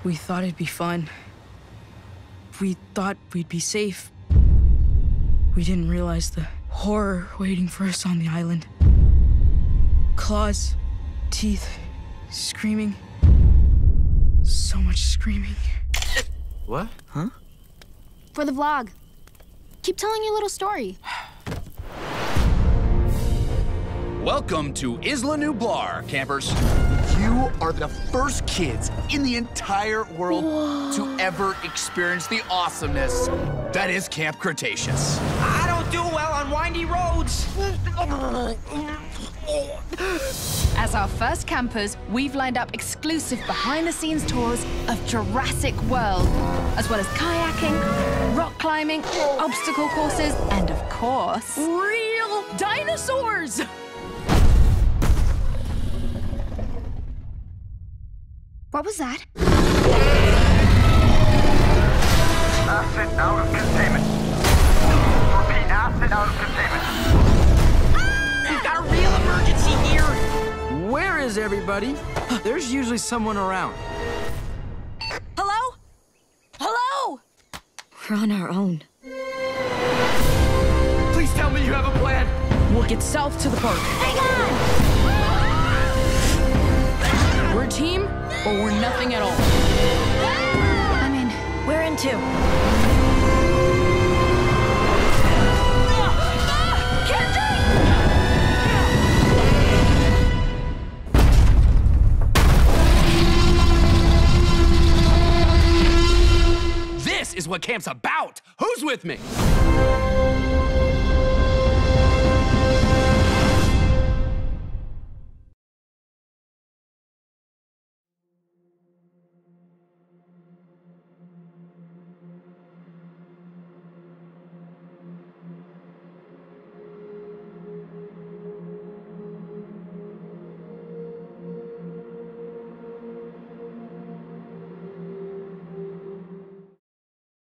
We thought it'd be fun. We thought we'd be safe. We didn't realize the horror waiting for us on the island. Claws, teeth, screaming. So much screaming. What? Huh? For the vlog. Keep telling your little story. Welcome to Isla Nublar, campers. You are the first kids in the entire world to ever experience the awesomeness that is Camp Cretaceous. I don't do well on windy roads. As our first campers, we've lined up exclusive behind-the-scenes tours of Jurassic World, as well as kayaking, rock climbing, obstacle courses, and of course, Real dinosaurs! What was that? Asset out of containment. Repeat, asset out of containment. We've got a real emergency here. Where is everybody? There's usually someone around. Hello? Hello? We're on our own. Please tell me you have a plan. We'll get south to the park. Hang on! We're a team, or we're nothing at all. I mean, we're in two. This is what camp's about. Who's with me?